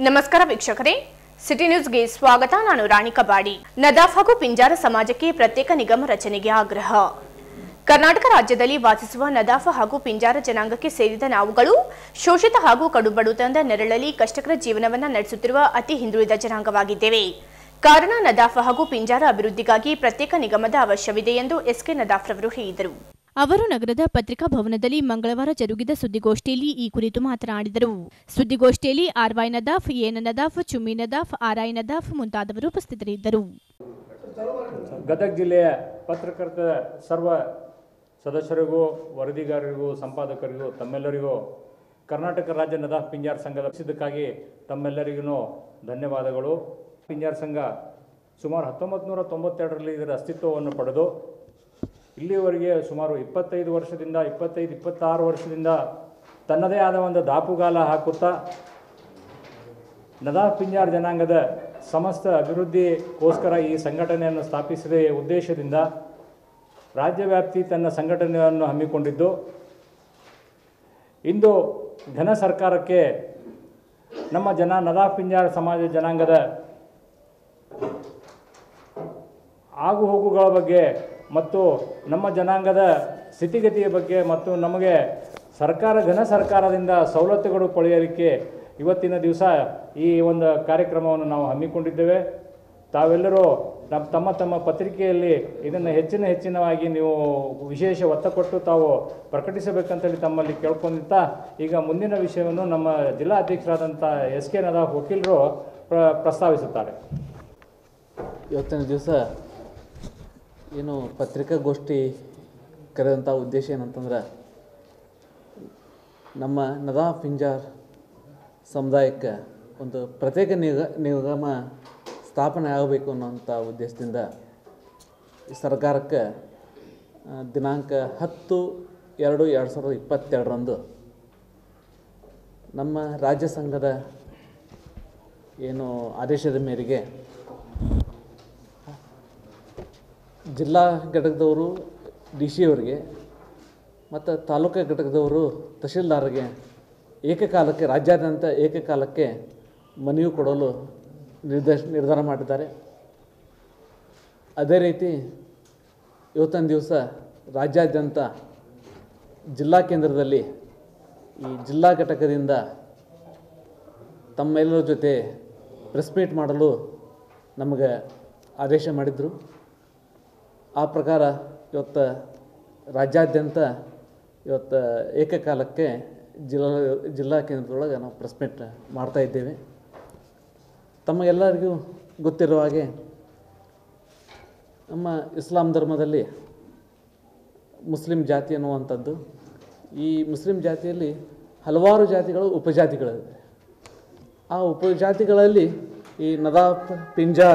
ನಮಸ್ಕಾರ ವೀಕ್ಷಕರೇ, ಸಿಟಿ ನ್ಯೂಸ್ಗೆ ಸ್ವಾಗತ. ನಾನು ರಾಣಿ ಕಬಾಡಿ. ನದಾಫ್ ಹಾಗೂ ಪಿಂಜಾರ ಸಮಾಜಕ್ಕೆ ಪ್ರತ್ಯೇಕ ನಿಗಮ ರಚನೆಗೆ ಆಗ್ರಹ. ಕರ್ನಾಟಕ ರಾಜ್ಯದಲ್ಲಿ ವಾಸಿಸುವ ನದಾಫ್ ಹಾಗೂ ಪಿಂಜಾರ ಜನಾಂಗಕ್ಕೆ ಸೇರಿದ ನಾವುಗಳು ಶೋಷಿತ ಹಾಗೂ ಕಡುಬಡತನದ ನೆರಳಲ್ಲಿ ಕಷ್ಟಕರ ಜೀವನವನ್ನು ನಡೆಸುತ್ತಿರುವ ಅತಿ ಹಿಂದುಳಿದ ಜನಾಂಗವಾಗಿದ್ದೇವೆ. ಕಾರಣ ನದಾಫ್ ಹಾಗೂ ಪಿಂಜಾರ ಅಭಿವೃದ್ಧಿಗಾಗಿ ಪ್ರತ್ಯೇಕ ನಿಗಮದ ಅವಶ್ಯವಿದೆ ಎಂದು ಎಸ್ಕೆ ನದಾಫ್ ರವರು ಹೇಳಿದರು. ಅವರು ನಗರದ ಪತ್ರಿಕಾ ಭವನದಲ್ಲಿ ಮಂಗಳವಾರ ಜರುಗಿದ ಸುದ್ದಿಗೋಷ್ಠಿಯಲ್ಲಿ ಈ ಕುರಿತು ಮಾತನಾಡಿದರು. ಸುದ್ದಿಗೋಷ್ಠಿಯಲ್ಲಿ RY Nadaf, N Nadaf, Chummi Nadaf, RI Nadaf ಮುಂತಾದವರು ಉಪಸ್ಥಿತರಿದ್ದರು. ಗದಗ ಜಿಲ್ಲೆಯ ಪತ್ರಕರ್ತ ಸರ್ವ ಸದಸ್ಯರಿಗೂ, ವರದಿಗಾರರಿಗೂ, ಸಂಪಾದಕರಿಗೂ ತಮ್ಮೆಲ್ಲರಿಗೂ ಕರ್ನಾಟಕ ರಾಜ್ಯ ನದಾಫ್ ಪಿಂಜಾರ ಸಂಘದ ಸಿದ್ಧಕ್ಕಾಗಿ ತಮ್ಮೆಲ್ಲರಿಗೂ ಧನ್ಯವಾದಗಳು. ಪಿಂಜಾರ ಸಂಘ ಸುಮಾರು 1992ರಲ್ಲಿ ಇದರ ಅಸ್ತಿತ್ವವನ್ನು ಪಡೆದು ಇಲ್ಲಿಯವರೆಗೆ ಸುಮಾರು 25-26 ವರ್ಷದಿಂದ ತನ್ನದೇ ಆದ ಒಂದು ದಾಪುಗಾಲ ಹಾಕುತ್ತಾ ನದಾಫ್ ಪಿಂಜಾರ ಜನಾಂಗದ ಸಮಸ್ತ ಅಭಿವೃದ್ಧಿಗೋಸ್ಕರ ಈ ಸಂಘಟನೆಯನ್ನು ಸ್ಥಾಪಿಸಿದ ಉದ್ದೇಶದಿಂದ ರಾಜ್ಯವ್ಯಾಪ್ತಿ ತನ್ನ ಸಂಘಟನೆಯನ್ನು ಹಮ್ಮಿಕೊಂಡಿದ್ದು, ಇಂದು ಘನ ಸರ್ಕಾರಕ್ಕೆ ನಮ್ಮ ನದಾಫ್ ಪಿಂಜಾರ ಸಮಾಜ ಜನಾಂಗದ ಆಗುಹೋಗುಗಳ ಬಗ್ಗೆ ಮತ್ತು ನಮ್ಮ ಜನಾಂಗದ ಸ್ಥಿತಿಗತಿಯ ಬಗ್ಗೆ ಮತ್ತು ನಮಗೆ ಘನ ಸರ್ಕಾರದಿಂದ ಸವಲತ್ತುಗಳು ಪಡೆಯಲಿಕ್ಕೆ ಇವತ್ತಿನ ದಿವಸ ಈ ಒಂದು ಕಾರ್ಯಕ್ರಮವನ್ನು ನಾವು ಹಮ್ಮಿಕೊಂಡಿದ್ದೇವೆ. ತಾವೆಲ್ಲರೂ ತಮ್ಮ ತಮ್ಮ ಪತ್ರಿಕೆಯಲ್ಲಿ ಇದನ್ನು ಹೆಚ್ಚಿನವಾಗಿ ನೀವು ವಿಶೇಷ ಒತ್ತು ಕೊಟ್ಟು ತಾವು ಪ್ರಕಟಿಸಬೇಕಂತೇಳಿ ತಮ್ಮಲ್ಲಿ ಕೇಳ್ಕೊಂಡಿತ್ತಾ, ಈಗ ಮುಂದಿನ ವಿಷಯವನ್ನು ನಮ್ಮ ಜಿಲ್ಲಾ ಅಧ್ಯಕ್ಷರಾದಂಥ ಎಸ್ ಕೆ ನದಾಫ್ ವಕೀಲರು ಪ್ರಸ್ತಾವಿಸುತ್ತಾರೆ. ಇವತ್ತಿನ ದಿವಸ ಏನು ಪತ್ರಿಕಾಗೋಷ್ಠಿ ಕರೆದಂಥ ಉದ್ದೇಶ ಏನಂತಂದ್ರೆ, ನಮ್ಮ ನದಾಫ್ ಪಿಂಜಾರ ಸಮುದಾಯಕ್ಕೆ ಒಂದು ಪ್ರತ್ಯೇಕ ನಿಗಮ ಸ್ಥಾಪನೆ ಆಗಬೇಕು ಅನ್ನೋಂಥ ಉದ್ದೇಶದಿಂದ ಸರ್ಕಾರಕ್ಕೆ ದಿನಾಂಕ 10/2/2022ರಂದು ನಮ್ಮ ರಾಜ್ಯ ಸಂಘದ ಏನು ಆದೇಶದ ಮೇರೆಗೆ ಜಿಲ್ಲಾ ಘಟಕದವರು DC ಅವರಿಗೆ ಮತ್ತು ತಾಲೂಕು ಘಟಕದವರು ತಹಶೀಲ್ದಾರ್ಗೆ ಏಕಕಾಲಕ್ಕೆ ರಾಜ್ಯಾದ್ಯಂತ ಏಕಕಾಲಕ್ಕೆ ಮನವಿ ಕೊಡಲು ನಿರ್ಧಾರ ಮಾಡಿದ್ದಾರೆ. ಅದೇ ರೀತಿ ಇವತ್ತಿನ ದಿವಸ ರಾಜ್ಯಾದ್ಯಂತ ಜಿಲ್ಲಾ ಕೇಂದ್ರದಲ್ಲಿ ಈ ಜಿಲ್ಲಾ ಘಟಕದಿಂದ ತಮ್ಮೆಲ್ಲರ ಜೊತೆ ಪ್ರೆಸ್ ಮೀಟ್ ಮಾಡಲು ನಮಗೆ ಆದೇಶ ಮಾಡಿದರು. ಆ ಪ್ರಕಾರ ಇವತ್ತು ರಾಜ್ಯಾದ್ಯಂತ ಇವತ್ತು ಏಕಕಾಲಕ್ಕೆ ಜಿಲ್ಲಾ ಕೇಂದ್ರದೊಳಗೆ ನಾವು ಪ್ರೆಸ್ ಮೀಟ್ ಮಾಡ್ತಾಯಿದ್ದೇವೆ. ತಮಗೆಲ್ಲರಿಗೂ ಗೊತ್ತಿರುವ ಹಾಗೆ ನಮ್ಮ ಇಸ್ಲಾಂ ಧರ್ಮದಲ್ಲಿ ಮುಸ್ಲಿಂ ಜಾತಿ ಅನ್ನುವಂಥದ್ದು, ಈ ಮುಸ್ಲಿಂ ಜಾತಿಯಲ್ಲಿ ಹಲವಾರು ಜಾತಿಗಳು ಉಪಜಾತಿಗಳಿವೆ. ಆ ಉಪಜಾತಿಗಳಲ್ಲಿ ಈ ನದಾಫ್, ಪಿಂಜಾರ,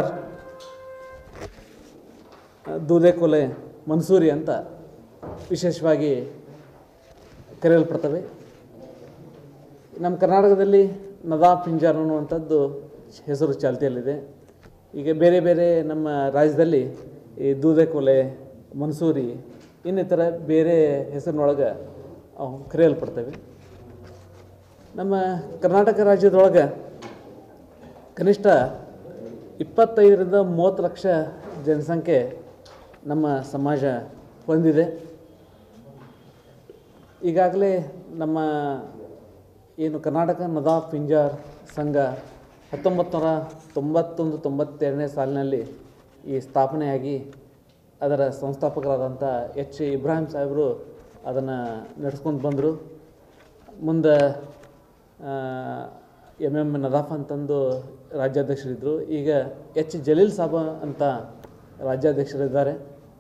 ದೂದೇಕೊಲೆ, ಮನ್ಸೂರಿ ಅಂತ ವಿಶೇಷವಾಗಿ ಕರೆಯಲ್ಪಡ್ತವೆ. ನಮ್ಮ ಕರ್ನಾಟಕದಲ್ಲಿ ನದಾಫ್ ಪಿಂಜಾರ ಅನ್ನುವಂಥದ್ದು ಹೆಸರು ಚಾಲ್ತಿಯಲ್ಲಿದೆ. ಈಗ ಬೇರೆ ಬೇರೆ ನಮ್ಮ ರಾಜ್ಯದಲ್ಲಿ ಈ ದೂದೇಕೊಲೆ, ಮನ್ಸೂರಿ ಇನ್ನಿತರ ಬೇರೆ ಹೆಸರಿನೊಳಗೆ ಅವು ಕರೆಯಲ್ಪಡ್ತವೆ. ನಮ್ಮ ಕರ್ನಾಟಕ ರಾಜ್ಯದೊಳಗೆ ಕನಿಷ್ಠ 25-30 ಲಕ್ಷ ಜನಸಂಖ್ಯೆ ನಮ್ಮ ಸಮಾಜ ಹೊಂದಿದೆ. ಈಗಾಗಲೇ ನಮ್ಮ ಏನು ಕರ್ನಾಟಕ ನದಾಫ್ ಪಿಂಜಾರ ಸಂಘ 1991-92ನೇ ಸಾಲಿನಲ್ಲಿ ಈ ಸ್ಥಾಪನೆಯಾಗಿ ಅದರ ಸಂಸ್ಥಾಪಕರಾದಂಥ ಎಚ್ ಇಬ್ರಾಹಿಂ ಸಾಹೇಬರು ಅದನ್ನು ನಡೆಸ್ಕೊಂಡು ಬಂದರು. ಮುಂದೆ MM ನದಾಫ್ ಅಂತಂದು ರಾಜ್ಯಾಧ್ಯಕ್ಷರಿದ್ದರು. ಈಗ ಎಚ್ ಜಲೀಲ್ ಸಾಬ ಅಂತ ರಾಜ್ಯಾಧ್ಯಕ್ಷರಿದ್ದಾರೆ.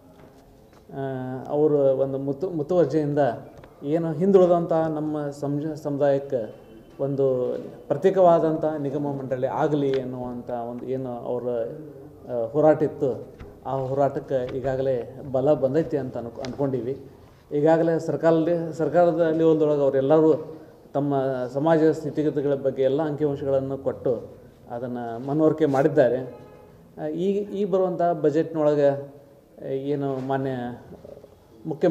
ಅವರು ಒಂದು ಮುತುವರ್ಜಿಯಿಂದ ಏನು ಹಿಂದುಳಿದಂಥ ನಮ್ಮ ಸಮುದಾಯಕ್ಕೆ ಒಂದು ಪ್ರತ್ಯೇಕವಾದಂಥ ನಿಗಮ ಮಂಡಳಿ ಆಗಲಿ ಅನ್ನುವಂಥ ಒಂದು ಏನು ಅವರ ಹೋರಾಟ ಇತ್ತು, ಆ ಹೋರಾಟಕ್ಕೆ ಈಗಾಗಲೇ ಬಲ ಬಂದೈತಿ ಅಂತ ಅಂದ್ಕೊಂಡೀವಿ. ಈಗಾಗಲೇ ಸರ್ಕಾರದ ಲೆವೆಲ್ದೊಳಗೆ ಅವರೆಲ್ಲರೂ ತಮ್ಮ ಸಮಾಜ ಸ್ಥಿತಿಗತಿಗಳ ಬಗ್ಗೆ ಎಲ್ಲ ಅಂಕಿಅಂಶಗಳನ್ನು ಕೊಟ್ಟು ಅದನ್ನು ಮನವರಿಕೆ ಮಾಡಿದ್ದಾರೆ. ಈ ಬರುವಂಥ ಬಜೆಟ್ನೊಳಗೆ ಏನು ಮಾನ್ಯ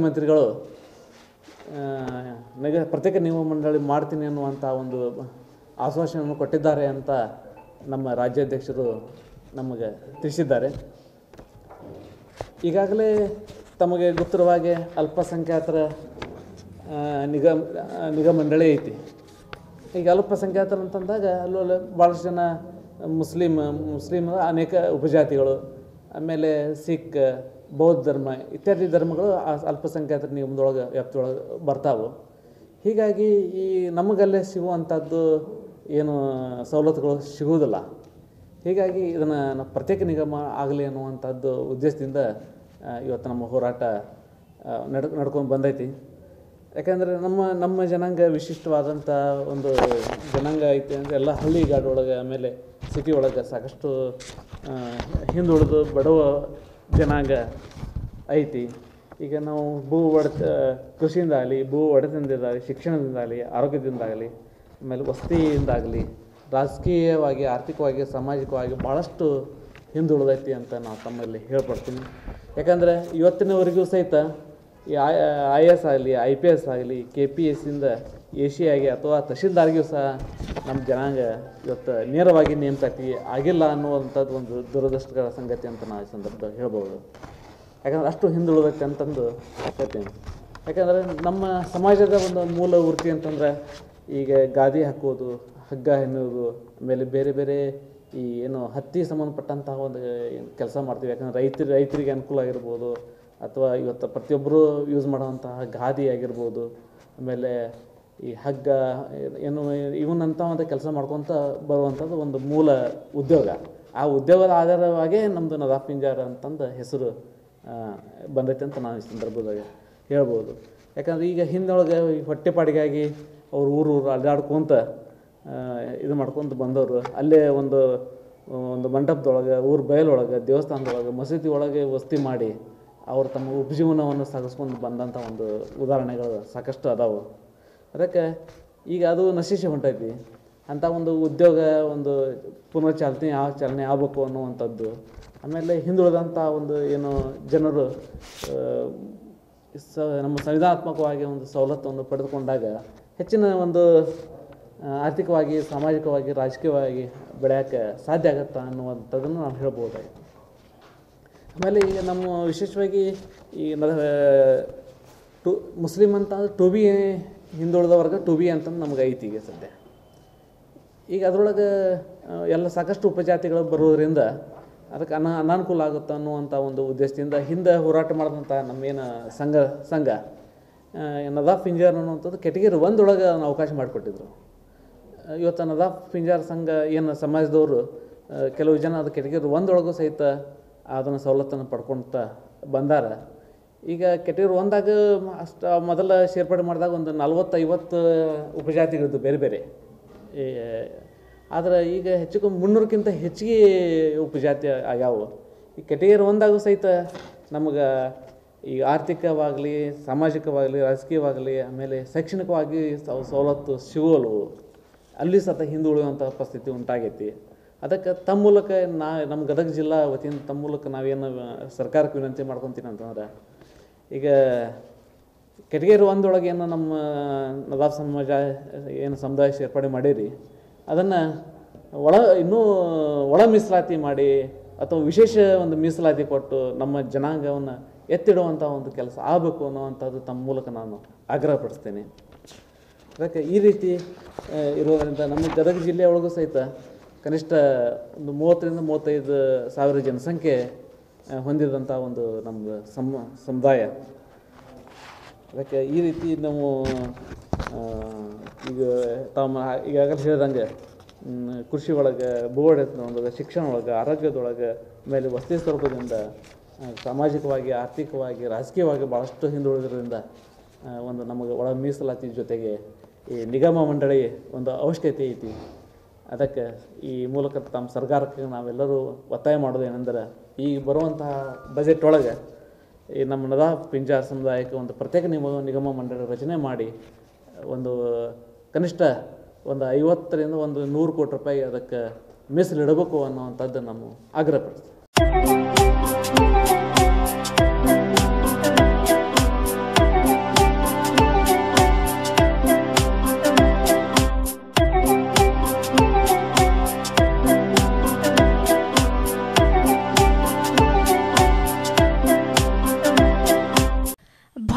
ಮುಖ್ಯಮಂತ್ರಿಗಳು ಪ್ರತ್ಯೇಕ ನಿಗಮ ಮಂಡಳಿ ಮಾಡ್ತೀನಿ ಅನ್ನುವಂಥ ಒಂದು ಆಶ್ವಾಸನೆಯನ್ನು ಕೊಟ್ಟಿದ್ದಾರೆ ಅಂತ ನಮ್ಮ ರಾಜ್ಯಾಧ್ಯಕ್ಷರು ನಮಗೆ ತಿಳಿಸಿದ್ದಾರೆ. ಈಗಾಗಲೇ ತಮಗೆ ಗೊತ್ತಿರುವ ಹಾಗೆ ಅಲ್ಪಸಂಖ್ಯಾತರ ನಿಗಮ ಮಂಡಳಿ ಐತಿ. ಈಗ ಅಲ್ಪಸಂಖ್ಯಾತರು ಅಂತಂದಾಗ ಅಲ್ಲೂ ಭಾಳಷ್ಟು ಜನ ಮುಸ್ಲಿಮ್ ಅನೇಕ ಉಪಜಾತಿಗಳು, ಆಮೇಲೆ ಸಿಖ್, ಬೌದ್ಧ ಧರ್ಮ ಇತ್ಯಾದಿ ಧರ್ಮಗಳು ಆ ಅಲ್ಪಸಂಖ್ಯಾತರ ನಿಗಮದೊಳಗೆ ವ್ಯಾಪ್ತಿಯೊಳಗೆ ಬರ್ತಾವೆ. ಹೀಗಾಗಿ ಈ ನಮಗಲ್ಲೇ ಸಿಗುವಂಥದ್ದು ಏನು ಸವಲತ್ತುಗಳು ಸಿಗುವುದಿಲ್ಲ. ಹೀಗಾಗಿ ಇದನ್ನು ಪ್ರತ್ಯೇಕ ನಿಗಮ ಆಗಲಿ ಅನ್ನುವಂಥದ್ದು ಉದ್ದೇಶದಿಂದ ಇವತ್ತು ನಮ್ಮ ಹೋರಾಟ ನಡ್ಕೊಂಡು ಬಂದೈತಿ. ಯಾಕಂದರೆ ನಮ್ಮ ಜನಾಂಗ ವಿಶಿಷ್ಟವಾದಂಥ ಒಂದು ಜನಾಂಗ ಐತಿ ಅಂದರೆ ಎಲ್ಲ ಹಳ್ಳಿಗಾಡೊಳಗೆ ಆಮೇಲೆ ಸಿಟಿ ಒಳಗೆ ಸಾಕಷ್ಟು ಹಿಂದುಳಿದು ಬಡವ ಜನಾಂಗ ಐತಿ. ಈಗ ನಾವು ಕೃಷಿಯಿಂದಾಗಲಿ, ಒಡೆತನದಿಂದಾಗಲಿ, ಶಿಕ್ಷಣದಿಂದಾಗಲಿ, ಆರೋಗ್ಯದಿಂದಾಗಲಿ, ಆಮೇಲೆ ವಸತಿಯಿಂದಾಗಲಿ, ರಾಜಕೀಯವಾಗಿ, ಆರ್ಥಿಕವಾಗಿ, ಸಾಮಾಜಿಕವಾಗಿ ಭಾಳಷ್ಟು ಹಿಂದುಳಿದೈತಿ ಅಂತ ನಾವು ತಮ್ಮಲ್ಲಿ ಹೇಳ್ಪಡ್ತೀನಿ. ಯಾಕಂದರೆ ಇವತ್ತಿನವರೆಗೂ ಸಹಿತ ಈ IAS ಆಗಲಿ, IPS ಆಗಲಿ, KPSಸಿಂದ AC ಆಗಿ ಅಥವಾ ತಹಶೀಲ್ದಾರ್ಗೂ ಸಹ ನಮ್ಮ ಜನಾಂಗ ಇವತ್ತು ನೇರವಾಗಿ ನೇಮಕಾತಿ ಆಗಿಲ್ಲ ಅನ್ನುವಂಥದ್ದು ಒಂದು ದುರದೃಷ್ಟಕರ ಸಂಗತಿ ಅಂತ ನಾವು ಈ ಸಂದರ್ಭದಲ್ಲಿ ಹೇಳ್ಬೋದು. ಯಾಕಂದ್ರೆ ಅಷ್ಟು ಹಿಂದುಳಿದೈತೆ ಅಂತಂದು ಹೇಳ್ತೀನಿ. ಯಾಕಂದರೆ ನಮ್ಮ ಸಮಾಜದ ಒಂದು ಮೂಲ ವೃತ್ತಿ ಅಂತಂದ್ರೆ ಈಗ ಗಾದಿ ಹಾಕೋದು, ಹಗ್ಗ ಹೆಣ್ಣೋದು, ಆಮೇಲೆ ಬೇರೆ ಬೇರೆ ಈ ಏನು ಹತ್ತಿ ಸಂಬಂಧಪಟ್ಟಂತಹ ಒಂದು ಕೆಲಸ ಮಾಡ್ತೀವಿ. ಯಾಕಂದರೆ ರೈತರಿಗೆ ಅನುಕೂಲ ಆಗಿರ್ಬೋದು, ಅಥವಾ ಇವತ್ತು ಪ್ರತಿಯೊಬ್ಬರು ಯೂಸ್ ಮಾಡುವಂತಹ ಗಾದಿ ಆಗಿರ್ಬೋದು, ಆಮೇಲೆ ಈ ಹಗ್ಗ ಏನು ಇವನ್ನಂಥ ಒಂದು ಕೆಲಸ ಮಾಡ್ಕೊತ ಬರುವಂಥದ್ದು ಒಂದು ಮೂಲ ಉದ್ಯೋಗ. ಆ ಉದ್ಯೋಗದ ಆಧಾರವಾಗಿ ನಮ್ಮದು ನದಾಫ್ ಪಿಂಜಾರ ಅಂತಂದು ಹೆಸರು ಬಂದೈತೆ ಅಂತ ನಾನು ಈ ಸಂದರ್ಭದಾಗ ಹೇಳ್ಬೋದು. ಯಾಕಂದರೆ ಈಗ ಹಿಂದೊಳಗೆ ಹೊಟ್ಟೆಪಾಡಿಗಾಗಿ ಅವ್ರು ಊರು ಅಡ್ಡಾಡ್ಕೊತ ಇದು ಮಾಡ್ಕೊತ ಬಂದವರು ಅಲ್ಲೇ ಒಂದು ಮಂಟಪದೊಳಗೆ, ಊರು ಬಯಲೊಳಗೆ, ದೇವಸ್ಥಾನದೊಳಗೆ, ಮಸೀದಿ ಒಳಗೆ ವಸತಿ ಮಾಡಿ ಅವರು ತಮ್ಮ ಉಪಜೀವನವನ್ನು ಸಾಗಿಸ್ಕೊಂಡು ಬಂದಂಥ ಒಂದು ಉದಾಹರಣೆಗಳು ಸಾಕಷ್ಟು ಅದಾವೆ. ಅದಕ್ಕೆ ಈಗ ಅದು ನಶಿಸಿ ಹೊಂಟೈತಿ. ಅಂಥ ಒಂದು ಉದ್ಯೋಗ ಒಂದು ಚಾಲನೆ ಆಗಬೇಕು ಅನ್ನುವಂಥದ್ದು. ಆಮೇಲೆ ಹಿಂದುಳಿದಂಥ ಒಂದು ಏನು ಜನರು ನಮ್ಮ ಸಂವಿಧಾನಾತ್ಮಕವಾಗಿ ಒಂದು ಸವಲತ್ತನ್ನು ಪಡೆದುಕೊಂಡಾಗ ಹೆಚ್ಚಿನ ಒಂದು ಆರ್ಥಿಕವಾಗಿ, ಸಾಮಾಜಿಕವಾಗಿ, ರಾಜಕೀಯವಾಗಿ ಬೆಳೆಯೋಕ್ಕೆ ಸಾಧ್ಯ ಆಗುತ್ತಾ ಅನ್ನುವಂಥದ್ದನ್ನು ನಾವು ಹೇಳ್ಬೋದಾಗಿದೆ. ಆಮೇಲೆ ಈಗ ನಮ್ಮ ವಿಶೇಷವಾಗಿ ಈ ಮುಸ್ಲಿಮ್ ಅಂತ ಟು ಬಿ ಹಿಂದುಳಿದ ವರ್ಗ ಟು ಬಿ ಅಂತಂದು ನಮ್ಗೆ ಐತಿ ಈಗ ಸದ್ಯ. ಈಗ ಅದರೊಳಗೆ ಎಲ್ಲ ಸಾಕಷ್ಟು ಉಪಜಾತಿಗಳು ಬರೋದರಿಂದ ಅದಕ್ಕೆ ಅನಾನುಕೂಲ ಆಗುತ್ತೆ ಅನ್ನುವಂಥ ಒಂದು ಉದ್ದೇಶದಿಂದ ಹಿಂದೆ ಹೋರಾಟ ಮಾಡಿದಂಥ ನಮ್ಮೇನು ಸಂಘ ನದಾಫ್ ಪಿಂಜಾರ್ ಅನ್ನುವಂಥದ್ದು ಕೆಟಗರಿ 1 ಒಳಗೆ ಅದನ್ನು ಅವಕಾಶ ಮಾಡಿಕೊಟ್ಟಿದ್ರು. ಇವತ್ತು ನದಾಫ್ ಪಿಂಜಾರ್ ಸಂಘ ಏನು ಸಮಾಜದವರು ಕೆಲವು ಜನ ಅದು ಕೆಟಗರಿ 1 ಒಳಗೂ ಸಹಿತ ಅದನ್ನು ಸವಲತ್ತನ್ನು ಪಡ್ಕೊಳ್ತಾ ಬಂದಾರ. ಈಗ ಕೆಟಗರಿ 1ದಾಗ ಅಷ್ಟು ಮೊದಲ ಸೇರ್ಪಡೆ ಮಾಡಿದಾಗ ಒಂದು 40-50 ಉಪಜಾತಿಗಳಿದ್ದು ಬೇರೆ ಬೇರೆ. ಆದರೆ ಈಗ ಹೆಚ್ಚು 300ಕ್ಕಿಂತ ಹೆಚ್ಚಿಗೆ ಉಪಜಾತಿ ಆಗ್ಯಾವು. ಈ ಕೆಟಗರಿ 1ದಾಗೂ ಸಹಿತ ನಮಗೆ ಈ ಆರ್ಥಿಕವಾಗಲಿ, ಸಾಮಾಜಿಕವಾಗಲಿ, ರಾಜಕೀಯವಾಗಲಿ, ಆಮೇಲೆ ಶೈಕ್ಷಣಿಕವಾಗಿ ಸವಲತ್ತು ಸಿಗೋಲ್ವು. ಅಲ್ಲಿ ಸತ ಹಿಂದುಳಿಯುವಂಥ ಪರಿಸ್ಥಿತಿ ಉಂಟಾಗೈತಿ. ಅದಕ್ಕೆ ತಮ್ಮ ಮೂಲಕ ನಮ್ಮ ಗದಗ ಜಿಲ್ಲಾ ವತಿಯಿಂದ ತಮ್ಮ ಮೂಲಕ ನಾವೇನು ಸರ್ಕಾರಕ್ಕೆ ವಿನಂತಿ ಮಾಡ್ಕೊತೀನಿ ಅಂತಂದ್ರೆ, ಈಗ ಕೆಟಗರಿ 1 ಒಳಗೆ ಏನು ನಮ್ಮ ನದಾಫ್ ಸಮಾಜ ಏನು ಸಮುದಾಯ ಸೇರ್ಪಡೆ ಮಾಡೀರಿ, ಅದನ್ನು ಇನ್ನೂ ಒಳ ಮೀಸಲಾತಿ ಮಾಡಿ ಅಥವಾ ವಿಶೇಷ ಒಂದು ಮೀಸಲಾತಿ ಕೊಟ್ಟು ನಮ್ಮ ಜನಾಂಗವನ್ನು ಎತ್ತಿಡುವಂಥ ಒಂದು ಕೆಲಸ ಆಗಬೇಕು ಅನ್ನುವಂಥದ್ದು ತಮ್ಮ ಮೂಲಕ ನಾನು ಆಗ್ರಹಪಡಿಸ್ತೇನೆ. ಅದಕ್ಕೆ ಈ ರೀತಿ ಇರೋದರಿಂದ ನಮ್ಮ ಗದಗ ಜಿಲ್ಲೆಯೊಳಗೂ ಸಹಿತ ಕನಿಷ್ಠ ಒಂದು 30-35 ಸಾವಿರ ಜನಸಂಖ್ಯೆ ಹೊಂದಿದಂಥ ಒಂದು ನಮ್ಮ ಸಮುದಾಯ. ಅದಕ್ಕೆ ಈ ರೀತಿ ನಾವು ಈಗ ಈಗಾಗಲೇ ಹೇಳಿದಂಗೆ ಕೃಷಿ ಒಳಗೆ, ಭೂವಡೆತನದೊಳಗೆ, ಶಿಕ್ಷಣ ಒಳಗೆ, ಆರೋಗ್ಯದೊಳಗೆ, ಆಮೇಲೆ ವಸತಿ ಸ್ವರೂಪದಿಂದ ಸಾಮಾಜಿಕವಾಗಿ, ಆರ್ಥಿಕವಾಗಿ, ರಾಜಕೀಯವಾಗಿ ಭಾಳಷ್ಟು ಹಿಂದುಳಿದ್ರಿಂದ ಒಂದು ನಮಗೆ ಒಳ ಮೀಸಲಾತಿ ಜೊತೆಗೆ ಈ ನಿಗಮ ಮಂಡಳಿ ಒಂದು ಅವಶ್ಯಕತೆ ಐತಿ. ಅದಕ್ಕೆ ಈ ಮೂಲಕ ತಮ್ಮ ಸರ್ಕಾರಕ್ಕೆ ನಾವೆಲ್ಲರೂ ಒತ್ತಾಯ ಮಾಡೋದೇನೆಂದರೆ, ಈಗ ಬರುವಂತಹ ಬಜೆಟ್ ಒಳಗೆ ಈ ನಮ್ಮ ನದಾಫ್ ಪಿಂಜಾರ್ ಸಮುದಾಯಕ್ಕೆ ಒಂದು ಪ್ರತ್ಯೇಕ ನಿಗಮ ಮಂಡಳಿ ರಚನೆ ಮಾಡಿ ಒಂದು ಕನಿಷ್ಠ ಒಂದು 50ರಿಂದ 100 ಕೋಟಿ ರೂಪಾಯಿ ಅದಕ್ಕೆ ಮೀಸಲಿಡಬೇಕು ಅನ್ನುವಂಥದ್ದು ನಾವು ಆಗ್ರಹಪಡ್ತೀವಿ.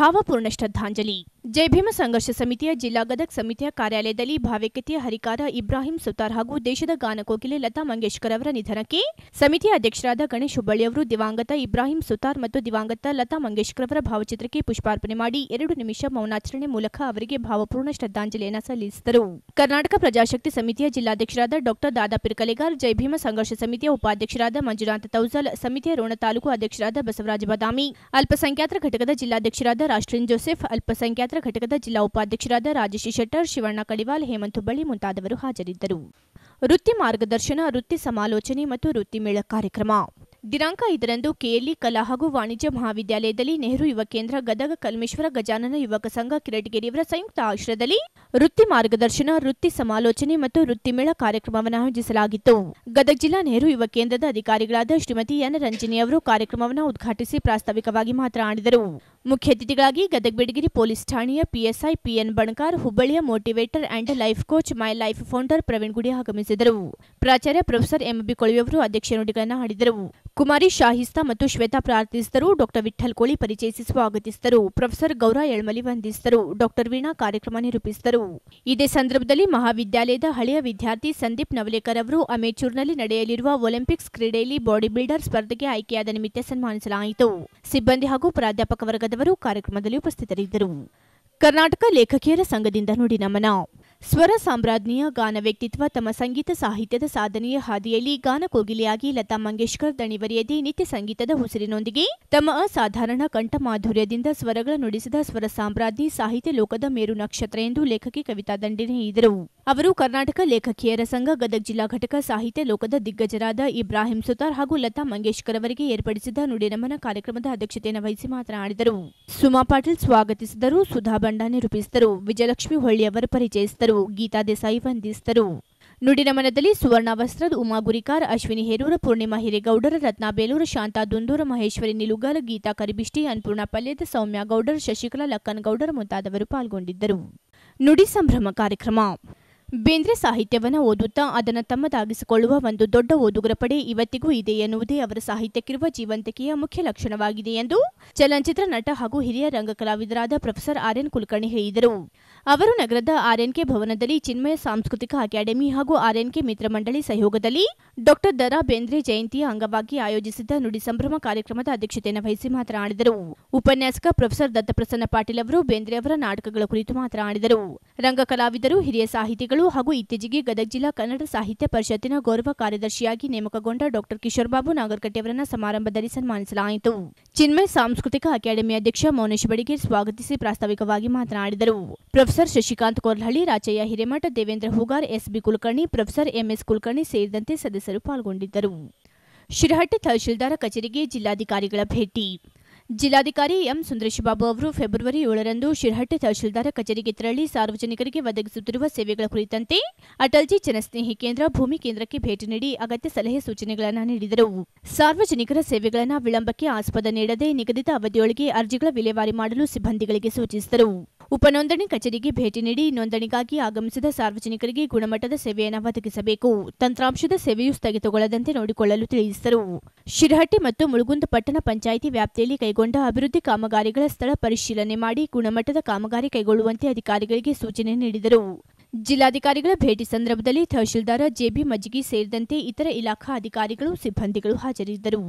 ಭಾವಪೂರ್ಣ ಶ್ರದ್ಧಾಂಜಲಿ. ಜೈ ಭೀಮ ಸಂಘರ್ಷ ಸಮಿತಿಯ ಜಿಲ್ಲಾ ಗದಗ ಸಮಿತಿಯ ಕಾರ್ಯಾಲಯದಲ್ಲಿ ಭಾವ್ಯಕತೆಯ ಹರಿಕಾರ ಇಬ್ರಾಹಿಂ ಸುತಾರ್ ಹಾಗೂ ದೇಶದ ಗಾನಕೋಕಿಲೆ ಲತಾ ಮಂಗೇಶ್ಕರ್ ಅವರ ನಿಧನಕ್ಕೆ ಸಮಿತಿಯ ಅಧ್ಯಕ್ಷರಾದ ಗಣೇಶ್ ಹುಬ್ಬಳ್ಳಿ ಅವರು ದಿವಂಗತ ಇಬ್ರಾಹಿಂ ಸುತಾರ್ ಮತ್ತು ದಿವಂಗತ ಲತಾ ಮಂಗೇಶ್ಕರ್ ಅವರ ಭಾವಚಿತ್ರಕ್ಕೆ ಪುಷ್ಪಾರ್ಪಣೆ ಮಾಡಿ 2 ನಿಮಿಷ ಮೌನಾಚರಣೆ ಮೂಲಕ ಅವರಿಗೆ ಭಾವಪೂರ್ಣ ಶ್ರದ್ಧಾಂಜಲಿಯನ್ನು ಸಲ್ಲಿಸಿದರು. ಕರ್ನಾಟಕ ಪ್ರಜಾಶಕ್ತಿ ಸಮಿತಿಯ ಜಿಲ್ಲಾಧ್ಯಕ್ಷರಾದ ಡಾಕ್ಟರ್ ದಾದಾ ಪಿರ್ಕಲೆಗಾರ್, ಜೈ ಭೀಮ ಸಂಘರ್ಷ ಸಮಿತಿಯ ಉಪಾಧ್ಯಕ್ಷರಾದ ಮಂಜುನಾಥ ತೌಜಲ್, ಸಮಿತಿಯ ರೋಣ ತಾಲೂಕು ಅಧ್ಯಕ್ಷರಾದ ಬಸವರಾಜ ಬಾದಾಮಿ, ಅಲ್ಪಸಂಖ್ಯಾತರ ಘಟಕದ ಜಿಲ್ಲಾಧ್ಯಕ್ಷರಾದ ರಾಷ್ಟ್ರೀನ್ ಜೋಸೆಫ್, ಅಲ್ಪಸಂಖ್ಯಾತರ ಘಟಕದ ಜಿಲ್ಲಾ ಉಪಾಧ್ಯಕ್ಷರಾದ ರಾಜೇಶ್ ಶೆಟ್ಟರ್, ಶಿವಣ್ಣ ಕಡಿವಾಲ್, ಹೇಮಂತ್ ಹುಬ್ಬಳ್ಳಿ ಮುಂತಾದವರು ಹಾಜರಿದ್ದರು. ವೃತ್ತಿ ಮಾರ್ಗದರ್ಶನ, ವೃತ್ತಿ ಸಮಾಲೋಚನೆ ಮತ್ತು ವೃತ್ತಿ ಮೇಳ ಕಾರ್ಯಕ್ರಮ ದಿನಾಂಕ 5ರಂದು ಕೆಎಲ್ಇ ಕಲಾ ಹಾಗೂ ವಾಣಿಜ್ಯ ಮಹಾವಿದ್ಯಾಲಯದಲ್ಲಿ ನೆಹರು ಯುವ ಕೇಂದ್ರ, ಗದಗ, ಕಲ್ಮೇಶ್ವರ ಗಜಾನನ ಯುವಕ ಸಂಘ, ಕಿರಟಗಿರಿಯವರ ಸಂಯುಕ್ತ ಆಶ್ರಯದಲ್ಲಿ ವೃತ್ತಿ ಮಾರ್ಗದರ್ಶನ, ವೃತ್ತಿ ಸಮಾಲೋಚನೆ ಮತ್ತು ವೃತ್ತಿ ಮೇಳ ಕಾರ್ಯಕ್ರಮವನ್ನು ಆಯೋಜಿಸಲಾಗಿತ್ತು. ಗದಗ ಜಿಲ್ಲಾ ನೆಹರು ಯುವ ಕೇಂದ್ರದ ಅಧಿಕಾರಿಗಳಾದ ಶ್ರೀಮತಿ ಎನ್ ರಂಜಿನಿ ಅವರು ಕಾರ್ಯಕ್ರಮವನ್ನು ಉದ್ಘಾಟಿಸಿ ಪ್ರಾಸ್ತಾವಿಕವಾಗಿ ಮಾತನಾಡಿದರು. ಮುಖ್ಯ ಅತಿಥಿಗಳಾಗಿ ಗದಗ ಬೆಡಗಿರಿ ಪೊಲೀಸ್ ಠಾಣೆಯ ಪಿಎಸ್ಐ ಪಿಎನ್ ಬಣಕಾರ್, ಹುಬ್ಬಳ್ಳಿಯ motivator and life coach my life founder Praveen Gudi ಆಗಮಿಸಿದರು. ಪ್ರಾಚಾರ್ಯ ಪ್ರೊಫೆಸರ್ ಎಂಬಿ ಕೊಳವೆಯವರು ಅಧ್ಯಕ್ಷ ನುಡಿಗಳನ್ನು ಆಡಿದರು. ಕುಮಾರಿ ಶಾಹಿಸ್ತಾ ಮತ್ತು ಶ್ವೇತಾ ಪ್ರಾರ್ಥಿಸಿದರು. ಡಾಕ್ಟರ್ ವಿಠಲ್ ಕೋಳಿ ಪರಿಚಯಿಸಿ ಸ್ವಾಗತಿಸಿದರು. ಪ್ರೊಫೆಸರ್ ಗೌರಾ ಎಳ್ಮಲಿ ವಂದಿಸಿದರು. ಡಾಕ್ಟರ್ ವೀಣಾ ಕಾರ್ಯಕ್ರಮ ನಿರೂಪಿಸಿದರು. ಇದೇ ಸಂದರ್ಭದಲ್ಲಿ ಮಹಾವಿದ್ಯಾಲಯದ ಹಳೆಯ ವಿದ್ಯಾರ್ಥಿ ಸಂದೀಪ್ ನವಲೇಕರ್ ಅವರು ಅಮೆಚೂರ್ನಲ್ಲಿ ನಡೆಯಲಿರುವ ಒಲಿಂಪಿಕ್ಸ್ ಕ್ರೀಡೆಯಲ್ಲಿ ಬಾಡಿ ಬಿಲ್ಡರ್ ಸ್ಪರ್ಧೆಗೆ ಆಯ್ಕೆಯಾದ ನಿಮಿತ್ತ ಸನ್ಮಾನಿಸಲಾಯಿತು. ಸಿಬ್ಬಂದಿ ಹಾಗೂ ಪ್ರಾಧ್ಯಾಪಕ ವರ್ಗದವರು ಕಾರ್ಯಕ್ರಮದಲ್ಲಿ ಉಪಸ್ಥಿತರಿದ್ದರು. ಕರ್ನಾಟಕ ಲೇಖಕಿಯರ ಸಂಘದಿಂದ ನುಡಿ ನಮನ. ಸ್ವರ ಸಾಮ್ರಾಜ್ಞಿಯ ಗಾನ ವ್ಯಕ್ತಿತ್ವ, ತಮ್ಮ ಸಂಗೀತ ಸಾಹಿತ್ಯದ ಸಾಧನೆಯ ಹಾದಿಯಲ್ಲಿ ಗಾನಕೋಗಿಲೆಯಾಗಿ ಲತಾ ಮಂಗೇಶ್ಕರ್ ದಣಿವರಿಯದೆ ನಿತ್ಯ ಸಂಗೀತದ ಉಸಿರಿನೊಂದಿಗೆ ತಮ್ಮ ಅಸಾಧಾರಣ ಕಂಠ ಮಾಧುರ್ಯದಿಂದ ಸ್ವರಗಳ ನುಡಿಸಿದ ಸ್ವರ ಸಾಮ್ರಾಜ್ಞಿ, ಸಾಹಿತ್ಯ ಲೋಕದ ಮೇರು ನಕ್ಷತ್ರ ಎಂದು ಲೇಖಕಿ ಕವಿತಾ ದಂಡಿನೆ ಹೇಳಿದರು. ಅವರು ಕರ್ನಾಟಕ ಲೇಖಕಿಯರ ಸಂಘ ಗದಗ ಜಿಲ್ಲಾ ಘಟಕ ಸಾಹಿತ್ಯ ಲೋಕದ ದಿಗ್ಗಜರಾದ ಇಬ್ರಾಹಿಂ ಸುತಾರ್ ಹಾಗೂ ಲತಾ ಮಂಗೇಶ್ಕರ್ ಅವರಿಗೆ ಏರ್ಪಡಿಸಿದ ನುಡಿ ನಮನ ಕಾರ್ಯಕ್ರಮದ ಅಧ್ಯಕ್ಷತೆಯನ್ನು ವಹಿಸಿ ಮಾತನಾಡಿದರು. ಸುಮಾ ಪಾಟೀಲ್ ಸ್ವಾಗತಿಸಿದರು. ಸುಧಾ ಬಂಡ ನಿರೂಪಿಸಿದರು. ವಿಜಯಲಕ್ಷ್ಮಿ ಹೊಳ್ಳಿ ಅವರು ಪರಿಚಯಿಸಿದರು. ಗೀತಾ ದೇಸಾಯಿ ವಂದಿಸಿದರು. ನುಡಿ ನಮನದಲ್ಲಿ ಸುವರ್ಣ ವಸ್ತ್ರದ ಉಮಾ ಗುರಿಕಾರ್, ಅಶ್ವಿನಿ ಹೇರೂರ, ಪೂರ್ಣಿಮಾ ಹಿರೇಗೌಡರ, ರತ್ನಾ ಬೇಲೂರು, ಶಾಂತಾ ದುಂದೂರ, ಮಹೇಶ್ವರಿ ನಿಲುಗಲ್, ಗೀತಾ ಕರಿಬಿಷ್ಟಿ, ಅನ್ನಪೂರ್ಣ ಪಲ್ಯದ, ಸೌಮ್ಯ ಗೌಡರ್, ಶಶಿಕಲಾ ಲಕ್ಕನ್ ಗೌಡರ್ ಮುಂತಾದವರು ಪಾಲ್ಗೊಂಡಿದ್ದರು. ನುಡಿ ಸಂಭ್ರಮ ಕಾರ್ಯಕ್ರಮ. ಬೇಂದ್ರೆ ಸಾಹಿತ್ಯವನ್ನು ಓದುತ್ತಾ ಅದನ್ನು ತಮ್ಮದಾಗಿಸಿಕೊಳ್ಳುವ ಒಂದು ದೊಡ್ಡ ಓದುಗರ ಪಡೆ ಇವತ್ತಿಗೂ ಇದೆ ಎನ್ನುವುದೇ ಅವರ ಸಾಹಿತ್ಯಕ್ಕಿರುವ ಜೀವಂತಿಕೆಯ ಮುಖ್ಯ ಲಕ್ಷಣವಾಗಿದೆ ಎಂದು ಚಲನಚಿತ್ರ ನಟ ಹಾಗೂ ಹಿರಿಯ ರಂಗ ಕಲಾವಿದರಾದ ಪ್ರೊಫೆಸರ್ ಆರ್ಎನ್ ಕುಲಕರ್ಣಿ ಹೇಳಿದರು. ಅವರು ನಗರದ ಆರ್ಎನ್ಕೆ ಭವನದಲ್ಲಿ ಚಿನ್ಮಯ ಸಾಂಸ್ಕೃತಿಕ ಅಕಾಡೆಮಿ ಹಾಗೂ ಆರ್ಎನ್ಕೆ ಮಿತ್ರ ಮಂಡಳಿ ಸಹಯೋಗದಲ್ಲಿ ಡಾಕ್ಟರ್ ದರಾ ಬೇಂದ್ರೆ ಜಯಂತಿಯ ಅಂಗವಾಗಿ ಆಯೋಜಿಸಿದ್ದ ನುಡಿ ಸಂಭ್ರಮ ಕಾರ್ಯಕ್ರಮದ ಅಧ್ಯಕ್ಷತೆಯನ್ನು ವಹಿಸಿ ಮಾತನಾಡಿದರು. ಉಪನ್ಯಾಸಕ ಪ್ರೊಫೆಸರ್ ದತ್ತಪ್ರಸನ್ನ ಪಾಟೀಲ್ ಅವರು ಬೇಂದ್ರೆ ಅವರ ನಾಟಕಗಳ ಕುರಿತು ಮಾತನಾಡಿದರು. ರಂಗ ಕಲಾವಿದರು, ಹಿರಿಯ ಸಾಹಿತಿಗಳು ಹಾಗೂ ಇತ್ತೀಚೆಗೆ ಗದಗ ಜಿಲ್ಲಾ ಕನ್ನಡ ಸಾಹಿತ್ಯ ಪರಿಷತ್ತಿನ ಗೌರವ ಕಾರ್ಯದರ್ಶಿಯಾಗಿ ನೇಮಕಗೊಂಡ ಡಾಕ್ಟರ್ ಕಿಶೋರ್ ಬಾಬು ನಾಗರಕಟ್ಟೆ ಅವರನ್ನು ಸಮಾರಂಭದಲ್ಲಿ ಸನ್ಮಾನಿಸಲಾಯಿತು. ಚಿನ್ಮಯ ಸಾಂಸ್ಕೃತಿಕ ಅಕಾಡೆಮಿ ಅಧ್ಯಕ್ಷ ಮೌನೇಶ್ ಬಡಿಗೇರ್ ಸ್ವಾಗತಿಸಿ ಪ್ರಾಸ್ತಾವಿಕವಾಗಿ ಮಾತನಾಡಿದರು. Professor Shashikant Korlahalli, Rachayya Hiremath, Devendra Hugar, SB Kulkarni, professor MS Kulkarni ಸೇರಿದಂತೆ ಸದಸ್ಯರು ಪಾಲ್ಗೊಂಡಿದ್ದರು. ಶಿರಹಟ್ಟಿ ತಹಶೀಲ್ದಾರ ಕಚೇರಿಗೆ ಜಿಲ್ಲಾಧಿಕಾರಿಗಳ ಭೇಟಿ. ಜಿಲ್ಲಾಧಿಕಾರಿ ಎಂ ಸುಂದರೇಶ್ ಬಾಬು ಅವರು ಫೆಬ್ರವರಿ 7ರಂದು ಶಿರಹಟ್ಟಿ ತಹಶೀಲ್ದಾರ ಕಚೇರಿಗೆ ತೆರಳಿ ಸಾರ್ವಜನಿಕರಿಗೆ ಒದಗಿಸುತ್ತಿರುವ ಸೇವೆಗಳ ಕುರಿತಂತೆ ಅಟಲ್ಜಿ ಜನಸ್ನೇಹಿ ಕೇಂದ್ರ, ಭೂಮಿ ಕೇಂದ್ರಕ್ಕೆ ಭೇಟಿ ನೀಡಿ ಅಗತ್ಯ ಸಲಹೆ ಸೂಚನೆಗಳನ್ನು ನೀಡಿದರು. ಸಾರ್ವಜನಿಕರ ಸೇವೆಗಳನ್ನು ವಿಳಂಬಕ್ಕೆ ಆಸ್ಪದ ನೀಡದೆ ನಿಗದಿತ ಅವಧಿಯೊಳಗೆ ಅರ್ಜಿಗಳ ವಿಲೇವಾರಿ ಮಾಡಲು ಸಿಬ್ಬಂದಿಗಳಿಗೆ ಸೂಚಿಸಿದರು. ಉಪನೋಂದಣಿ ಕಚೇರಿಗೆ ಭೇಟಿ ನೀಡಿ ನೋಂದಣಿಗಾಗಿ ಆಗಮಿಸಿದ ಸಾರ್ವಜನಿಕರಿಗೆ ಗುಣಮಟ್ಟದ ಸೇವೆಯನ್ನು ಒದಗಿಸಬೇಕು. ತಂತ್ರಾಂಶದ ಸೇವೆಯು ಸ್ಥಗಿತಗೊಳ್ಳದಂತೆ ನೋಡಿಕೊಳ್ಳಲು ತಿಳಿಸಿದರು. ಶಿರಹಟ್ಟಿ ಮತ್ತು ಮುಳಗುಂದ ಪಟ್ಟಣ ಪಂಚಾಯಿತಿ ವ್ಯಾಪ್ತಿಯಲ್ಲಿ ಕೈಗೊಂಡ ಅಭಿವೃದ್ಧಿ ಕಾಮಗಾರಿಗಳ ಸ್ಥಳ ಪರಿಶೀಲನೆ ಮಾಡಿ ಗುಣಮಟ್ಟದ ಕಾಮಗಾರಿ ಕೈಗೊಳ್ಳುವಂತೆ ಅಧಿಕಾರಿಗಳಿಗೆ ಸೂಚನೆ ನೀಡಿದರು. ಜಿಲ್ಲಾಧಿಕಾರಿಗಳ ಭೇಟಿ ಸಂದರ್ಭದಲ್ಲಿ ತಹಶೀಲ್ದಾರ ಜೆಬಿ ಮಜ್ಜಿಗಿ ಸೇರಿದಂತೆ ಇತರ ಇಲಾಖಾ ಅಧಿಕಾರಿಗಳು, ಸಿಬ್ಬಂದಿಗಳು ಹಾಜರಿದ್ದರು.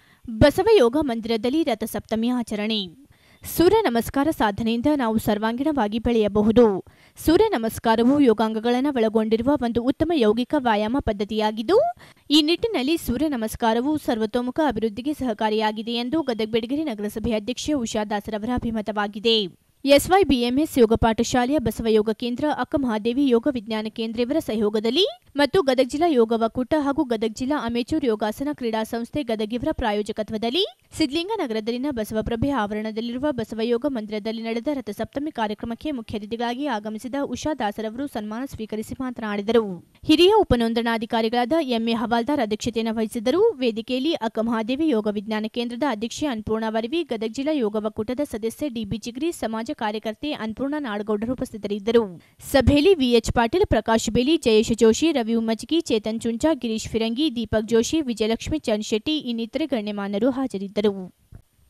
ಬಸವ ಯೋಗ ಮಂದಿರದಲ್ಲಿ ರಥಸಪ್ತಮಿ ಆಚರಣೆ. ಸೂರ್ಯ ನಮಸ್ಕಾರ ಸಾಧನೆಯಿಂದ ನಾವು ಸರ್ವಾಂಗೀಣವಾಗಿ ಬೆಳೆಯಬಹುದು. ಸೂರ್ಯ ನಮಸ್ಕಾರವು ಯೋಗಾಂಗಗಳನ್ನು ಒಳಗೊಂಡಿರುವ ಒಂದು ಉತ್ತಮ ಯೌಗಿಕ ವ್ಯಾಯಾಮ ಪದ್ಧತಿಯಾಗಿದ್ದು, ಈ ನಿಟ್ಟಿನಲ್ಲಿ ಸೂರ್ಯ ನಮಸ್ಕಾರವು ಸರ್ವತೋಮುಖ ಅಭಿವೃದ್ಧಿಗೆ ಸಹಕಾರಿಯಾಗಿದೆ ಎಂದು ಗದಗ ಬೆಡಗಿರಿ ನಗರಸಭೆ ಅಧ್ಯಕ್ಷೆ ಉಷಾ ದಾಸರವರ ಅಭಿಮತವಾಗಿದೆ. ಎಸ್ವೈಬಿಎಂಎಸ್ ಯೋಗ ಪಾಠಶಾಲೆಯ ಬಸವ ಯೋಗ ಕೇಂದ್ರ, ಅಕ್ಕ ಮಹಾದೇವಿ ಯೋಗ ವಿಜ್ಞಾನ ಕೇಂದ್ರ ಇವರ ಸಹಯೋಗದಲ್ಲಿ ಮತ್ತು ಗದಗ ಜಿಲ್ಲಾ ಯೋಗ ಒಕ್ಕೂಟ ಹಾಗೂ ಗದಗ ಜಿಲ್ಲಾ ಅಮೆಚೂರ್ ಯೋಗಾಸನ ಕ್ರೀಡಾ ಸಂಸ್ಥೆ ಗದಗ ಇವರ ಪ್ರಾಯೋಜಕತ್ವದಲ್ಲಿ ಸಿದ್ಲಿಂಗ ನಗರದಲ್ಲಿನ ಬಸವಪ್ರಭೆ ಆವರಣದಲ್ಲಿರುವ ಬಸವ ಯೋಗ ಮಂದಿರದಲ್ಲಿ ನಡೆದ ರಥಸಪ್ತಮಿ ಕಾರ್ಯಕ್ರಮಕ್ಕೆ ಮುಖ್ಯ ಅತಿಥಿಗಳಾಗಿ ಆಗಮಿಸಿದ ಉಷಾ ದಾಸರವರು ಸನ್ಮಾನ ಸ್ವೀಕರಿಸಿ ಮಾತನಾಡಿದರು. ಹಿರಿಯ ಉಪನೋಂದಣಾಧಿಕಾರಿಗಳಾದ ಎಂಎ ಹವಾಲ್ದಾರ್ ಅಧ್ಯಕ್ಷತೆಯನ್ನು ವಹಿಸಿದ್ದರು. ವೇದಿಕೆಯಲ್ಲಿ ಅಕ್ಕ ಮಹಾದೇವಿ ಯೋಗ ವಿಜ್ಞಾನ ಕೇಂದ್ರದ ಅಧ್ಯಕ್ಷೆ ಅನ್ನಪೂರ್ಣ ವರವಿ, ಗದಗ ಜಿಲ್ಲಾ ಯೋಗ ಒಕ್ಕೂಟದ ಸದಸ್ಯೆ ಡಿಬಿ ಚಿಗ್ರಿ, ಸಮಾಜ ಕಾರ್ಯಕರ್ತೆ ಅನ್ನಪೂರ್ಣ ನಾಡಗೌಡರು ಉಪಸ್ಥಿತರಿದ್ದರು. ಸಭೆಯಲ್ಲಿ ವಿಎಚ್ ಪಾಟೀಲ್, ಪ್ರಕಾಶ್ ಬೇಲಿ, ಜಯೇಶ್ ಜೋಶಿ, ರವಿ ಉಮ್ಮಜ್ಗಿ, ಚೇತನ್ ಚುಂಚಾ, ಗಿರೀಶ್ ಫಿರಂಗಿ, ದೀಪಕ್ ಜೋಶಿ, ವಿಜಯಲಕ್ಷ್ಮಿ ಚಂದ್ ಶೆಟ್ಟಿ ಇನ್ನಿತರೆ ಗಣ್ಯಮಾನ್ಯರು ಹಾಜರಿದ್ದರು.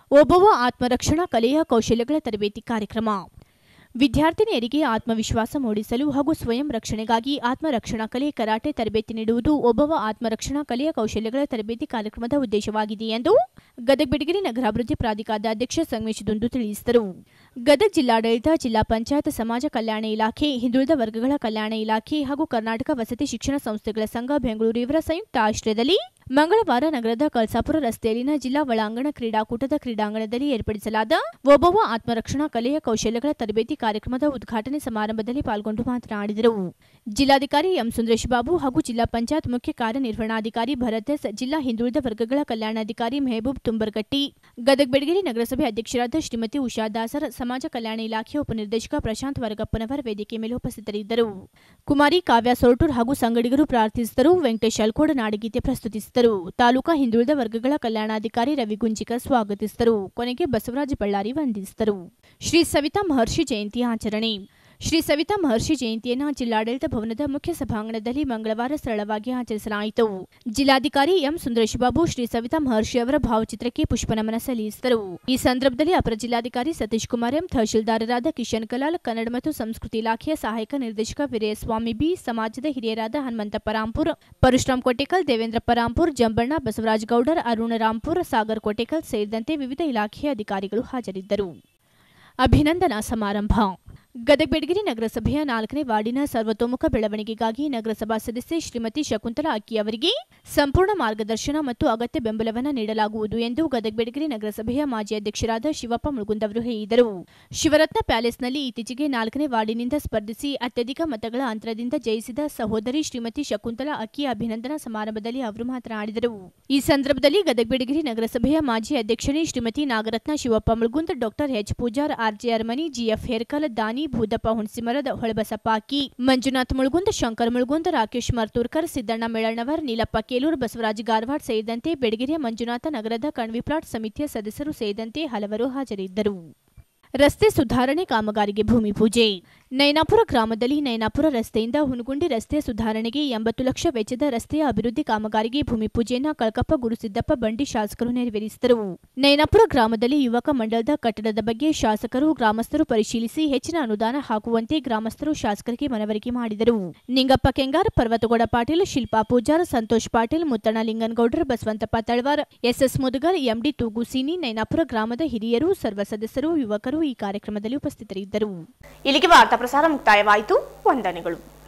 ಓಬವ್ವ ಆತ್ಮರಕ್ಷಣಾ ಕಲೆಯ ಕೌಶಲ್ಯಗಳ ತರಬೇತಿ ಕಾರ್ಯಕ್ರಮ. ವಿದ್ಯಾರ್ಥಿನಿಯರಿಗೆ ಆತ್ಮವಿಶ್ವಾಸ ಮೂಡಿಸಲು ಹಾಗೂ ಸ್ವಯಂ ರಕ್ಷಣೆಗಾಗಿ ಆತ್ಮರಕ್ಷಣಾ ಕಲೆ ಕರಾಟೆ ತರಬೇತಿ ನೀಡುವುದು ಓಬವ್ವ ಆತ್ಮರಕ್ಷಣಾ ಕಲೆಯ ಕೌಶಲ್ಯಗಳ ತರಬೇತಿ ಕಾರ್ಯಕ್ರಮದ ಉದ್ದೇಶವಾಗಿದೆ ಎಂದು ಗದಗ ಬೆಡಗಿರಿ ನಗರಾಭಿವೃದ್ಧಿ ಪ್ರಾಧಿಕಾರದ ಅಧ್ಯಕ್ಷ ಸಂಗಮೇಶ್ ದುಂಡು ತಿಳಿಸಿದರು. ಗದಗ ಜಿಲ್ಲಾಡಳಿತ, ಜಿಲ್ಲಾ ಪಂಚಾಯತ್, ಸಮಾಜ ಕಲ್ಯಾಣ ಇಲಾಖೆ, ಹಿಂದುಳಿದ ವರ್ಗಗಳ ಕಲ್ಯಾಣ ಇಲಾಖೆ ಹಾಗೂ ಕರ್ನಾಟಕ ವಸತಿ ಶಿಕ್ಷಣ ಸಂಸ್ಥೆಗಳ ಸಂಘ ಬೆಂಗಳೂರು ಇವರ ಸಂಯುಕ್ತ ಆಶ್ರಯದಲ್ಲಿ ಮಂಗಳವಾರ ನಗರದ ಕಳಸಾಪುರ ರಸ್ತೆಯಲ್ಲಿನ ಜಿಲ್ಲಾ ಒಳಾಂಗಣ ಕ್ರೀಡಾಕೂಟದ ಕ್ರೀಡಾಂಗಣದಲ್ಲಿ ಏರ್ಪಡಿಸಲಾದ ಓಬವ್ವ ಆತ್ಮರಕ್ಷಣಾ ಕಲೆಯ ಕೌಶಲ್ಯಗಳ ತರಬೇತಿ ಕಾರ್ಯಕ್ರಮದ ಉದ್ಘಾಟನೆ ಸಮಾರಂಭದಲ್ಲಿ ಪಾಲ್ಗೊಂಡು ಮಾತನಾಡಿದರು. ಜಿಲ್ಲಾಧಿಕಾರಿ ಎಂ ಸುಂದರೇಶ್ ಬಾಬು ಹಾಗೂ ಜಿಲ್ಲಾ ಪಂಚಾಯತ್ ಮುಖ್ಯ ಕಾರ್ಯನಿರ್ವಹಣಾಧಿಕಾರಿ ಭರತ್ ಎಸ್, ಜಿಲ್ಲಾ ಹಿಂದುಳಿದ ವರ್ಗಗಳ ಕಲ್ಯಾಣಾಧಿಕಾರಿ ಮೆಹಬೂಬ್ ತುಂಬರ್ಗಟ್ಟಿ, ಗದಗ ಬೆಡಗಿರಿ ನಗರಸಭೆ ಅಧ್ಯಕ್ಷರಾದ ಶ್ರೀಮತಿ ಉಷಾ ದಾಸರ್, ಸಮಾಜ ಕಲ್ಯಾಣ ಇಲಾಖೆಯ ಉಪನಿರ್ದೇಶಕ ಪ್ರಶಾಂತ್ ವರ್ಗಪ್ಪನವರ್ ವೇದಿಕೆ ಮೇಲೆ ಉಪಸ್ಥಿತರಿದ್ದರು. ಕುಮಾರಿ ಕಾವ್ಯ ಸೊರಟೂರ್ ಹಾಗೂ ಸಂಗಡಿಗರು ಪ್ರಾರ್ಥಿಸಿದರು. ವೆಂಕಟೇಶ್ ಅಲ್ಕೋಡ್ ನಾಡಗೀತೆ ಪ್ರಸ್ತುತಿಸಿದರು. ತಾಲೂಕಾ ಹಿಂದುಳಿದ ವರ್ಗಗಳ ಕಲ್ಯಾಣಾಧಿಕಾರಿ ರವಿ ಗುಂಜಿಕರ್ ಸ್ವಾಗತಿಸಿದರು. ಕೊನೆಗೆ ಬಸವರಾಜ ಬಳ್ಳಾರಿ ವಂದಿಸಿದರು. ಶ್ರೀ ಸವಿತಾ ಮಹರ್ಷಿ ಜಯಂತಿ ಆಚರಣೆ. ಶ್ರೀ ಸವಿತಾ ಮಹರ್ಷಿ ಜಯಂತಿಯನ್ನು ಜಿಲ್ಲಾಡಳಿತ ಭವನದ ಮುಖ್ಯ ಸಭಾಂಗಣದಲ್ಲಿ ಮಂಗಳವಾರ ಸರಳವಾಗಿ ಆಚರಿಸಲಾಯಿತು. ಜಿಲ್ಲಾಧಿಕಾರಿ ಎಂ ಸುಂದರೇಶ್ ಬಾಬು ಶ್ರೀ ಸವಿತಾ ಮಹರ್ಷಿ ಅವರ ಭಾವಚಿತ್ರಕ್ಕೆ ಪುಷ್ಪನಮನ ಸಲ್ಲಿಸಿದರು. ಈ ಸಂದರ್ಭದಲ್ಲಿ ಅಪರ ಜಿಲ್ಲಾಧಿಕಾರಿ ಸತೀಶ್ ಕುಮಾರ್ ಎಂ, ತಹಶೀಲ್ದಾರರಾದ ಕಿಶನ್ ಕಲಾಲ್, ಕನ್ನಡ ಮತ್ತು ಸಂಸ್ಕೃತಿ ಇಲಾಖೆಯ ಸಹಾಯಕ ನಿರ್ದೇಶಕ ವೀರಸ್ವಾಮಿ ಬಿ, ಸಮಾಜದ ಹಿರಿಯರಾದ ಹನುಮಂತಪ್ಪ ರಾಂಪುರ್, ಪರಶುರಾಮ್ ಕೋಟೆಕಲ್, ದೇವೇಂದ್ರಪ್ಪ ರಾಂಪುರ್, ಜಂಬಣ್ಣ, ಬಸವರಾಜ್ ಗೌಡರ್, ಅರುಣ ರಾಂಪುರ್, ಸಾಗರ್ ಕೋಟೆಕಲ್ ಸೇರಿದಂತೆ ವಿವಿಧ ಇಲಾಖೆಯ ಅಧಿಕಾರಿಗಳು ಹಾಜರಿದ್ದರು. ಅಭಿನಂದನಾ ಸಮಾರಂಭ. ಗದಗ ಬೆಡಗಿರಿ ನಗರಸಭೆಯ 4ನೇ ವಾರ್ಡಿನ ಸರ್ವತೋಮುಖ ಬೆಳವಣಿಗೆಗಾಗಿ ನಗರಸಭಾ ಸದಸ್ಯೆ ಶ್ರೀಮತಿ ಶಕುಂತಲಾ ಅಕ್ಕಿ ಅವರಿಗೆ ಸಂಪೂರ್ಣ ಮಾರ್ಗದರ್ಶನ ಮತ್ತು ಅಗತ್ಯ ಬೆಂಬಲವನ್ನು ನೀಡಲಾಗುವುದು ಎಂದು ಗದಗ ಬೆಡಗಿರಿ ನಗರಸಭೆಯ ಮಾಜಿ ಅಧ್ಯಕ್ಷರಾದ ಶಿವಪ್ಪ ಮುಳುಗುಂದ್ ಅವರು ಹೇಳಿದರು. ಶಿವರತ್ನ ಪ್ಯಾಲೇಸ್ನಲ್ಲಿ ಇತ್ತೀಚೆಗೆ 4ನೇ ವಾರ್ಡಿನಿಂದ ಸ್ಪರ್ಧಿಸಿ ಅತ್ಯಧಿಕ ಮತಗಳ ಅಂತರದಿಂದ ಜಯಿಸಿದ ಸಹೋದರಿ ಶ್ರೀಮತಿ ಶಕುಂತಲಾ ಅಕ್ಕಿ ಅಭಿನಂದನಾ ಸಮಾರಂಭದಲ್ಲಿ ಅವರು ಮಾತನಾಡಿದರು. ಈ ಸಂದರ್ಭದಲ್ಲಿ ಗದಗ ಬೆಡಗಿರಿ ನಗರಸಭೆಯ ಮಾಜಿ ಅಧ್ಯಕ್ಷರೇ Shrimati Nagaratna Shivappa Mulgund, doctor H Pujar, RJ Aramani, GF Herkal, ದಾನಿ ಭೂದಪ್ಪ ಹುಣಸಿಮರದ, ಹೊಳಬಸಪ್ಪ ಅಕ್ಕಿ, ಮಂಜುನಾಥ್ ಮುಳುಗುಂದ್, ಶಂಕರ್ ಮುಳುಗುಂದ್, ರಾಕೇಶ್ ಮರ್ತೂರ್ಕರ್, ಸಿದ್ದಣ್ಣ ಮೇಳಣ್ಣವರ್, ನೀಲಪ್ಪ ಕೇಲೂರ್, ಬಸವರಾಜ್ ಗಾರವಾಡ್ ಸೇರಿದಂತೆ ಬೆಡಗಿರಿಯ ಮಂಜುನಾಥ ನಗರದ ಕಣ್ವಿ ಪ್ಲಾಟ್ ಸಮಿತಿಯ ಸದಸ್ಯರು ಸೇರಿದಂತೆ ಹಲವರು ಹಾಜರಿದ್ದರು. ರಸ್ತೆ ಸುಧಾರಣೆ ಕಾಮಗಾರಿಗೆ ಭೂಮಿ ಪೂಜೆ. ನೈನಾಪುರ ಗ್ರಾಮದಲ್ಲಿ ನೈನಾಪುರ ರಸ್ತೆಯಿಂದ ಹುನಗುಂಡಿ ರಸ್ತೆ ಸುಧಾರಣೆಗೆ 80 ಲಕ್ಷ ವೆಚ್ಚದ ರಸ್ತೆಯ ಅಭಿವೃದ್ಧಿ ಕಾಮಗಾರಿಗೆ ಭೂಮಿ ಪೂಜೆಯನ್ನು ಕಳಕಪ್ಪ ಗುರುಸಿದ್ದಪ್ಪ ಬಂಡಿ ಶಾಸಕರು ನೆರವೇರಿಸಿದರು. ನೈನಾಪುರ ಗ್ರಾಮದಲ್ಲಿ ಯುವಕ ಮಂಡಲದ ಕಟ್ಟಡದ ಬಗ್ಗೆ ಶಾಸಕರು, ಗ್ರಾಮಸ್ಥರು ಪರಿಶೀಲಿಸಿ ಹೆಚ್ಚಿನ ಅನುದಾನ ಹಾಕುವಂತೆ ಗ್ರಾಮಸ್ಥರು ಶಾಸಕರಿಗೆ ಮನವರಿಕೆ ಮಾಡಿದರು. ನಿಂಗಪ್ಪ ಕೆಂಗಾರ್, ಪರ್ವತಗೌಡ ಪಾಟೀಲ್, ಶಿಲ್ಪಾ ಪೂಜಾರ್, ಸಂತೋಷ್ ಪಾಟೀಲ್, ಮುತ್ತಣ್ಣ ಲಿಂಗನಗೌಡರ್, ಬಸವಂತಪ್ಪ ತಳವಾರ್, ಎಸ್ಎಸ್ ಮುದಗಲ್, ಎಂಡಿ ತೂಗುಸೀನಿ, ನೈನಾಪುರ ಗ್ರಾಮದ ಹಿರಿಯರು, ಸರ್ವ ಸದಸ್ಯರು, ಯುವಕರು ಈ ಕಾರ್ಯಕ್ರಮದಲ್ಲಿ ಉಪಸ್ಥಿತರಿದ್ದರು. ಇಲ್ಲಿಗೆ ವಾರ್ತಾ ಪ್ರಸಾರ ಮುಕ್ತಾಯವಾಯಿತು. ವಂದನೆಗಳು.